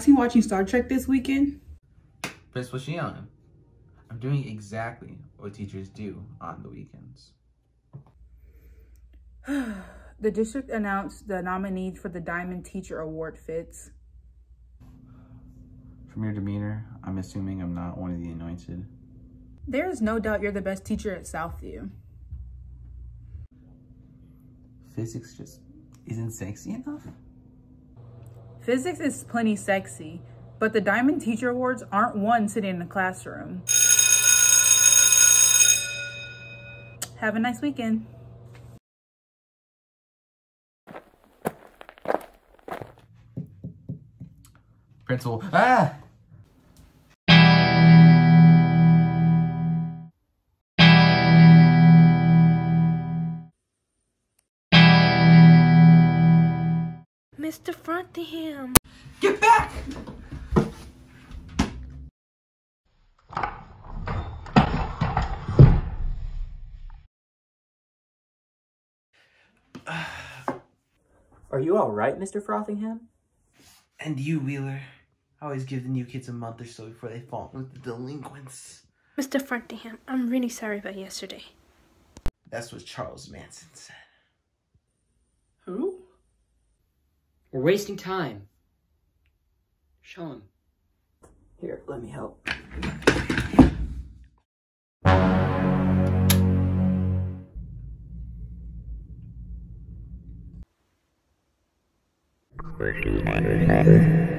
relaxing watching Star Trek this weekend? Principal Shion, I'm doing exactly what teachers do on the weekends. The district announced the nominees for the Diamond Teacher Award, Fitz. From your demeanor, I'm assuming I'm not one of the anointed. There is no doubt you're the best teacher at Southview. Physics just isn't sexy enough? Physics is plenty sexy, but the Diamond Teacher Awards aren't won sitting in a classroom. Have a nice weekend. Principal, ah! Mr. Frothingham! Get back! Are you all right, Mr. Frothingham? And you, Wheeler. I always give the new kids a month or so before they fall in with the delinquents. Mr. Frothingham, I'm really sorry about yesterday. That's what Charles Manson said. Who? We're wasting time. Show him. Here, let me help. Question.